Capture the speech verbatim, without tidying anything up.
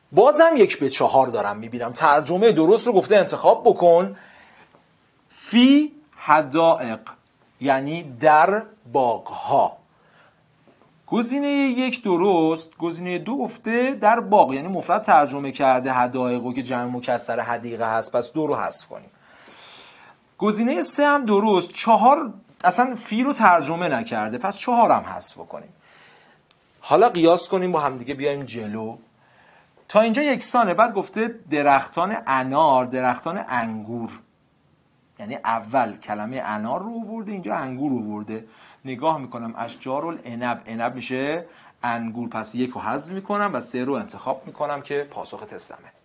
بازم یک به چهار دارم میبینم. ترجمه درست رو گفته انتخاب بکن. فی حدائق یعنی در باغها. گزینه یک درست، گزینه دو گفته در باغ، یعنی مفرد ترجمه کرده حدائقو که جمع مکسر حدیقه هست، پس دو رو حذف کنیم. گزینه سه هم درست، چهار اصلا فی رو ترجمه نکرده، پس چهار هم حذف کنیم. حالا قیاس کنیم با همدیگه، بیایم جلو. تا اینجا یکسانه. بعد گفته درختان انار، درختان انگور، یعنی اول کلمه انار رو آورده، اینجا انگور رو آورده. نگاه میکنم اشجار العنب، عنب میشه انگور، پس یک رو حذف میکنم و سه رو انتخاب میکنم که پاسخ تستمه.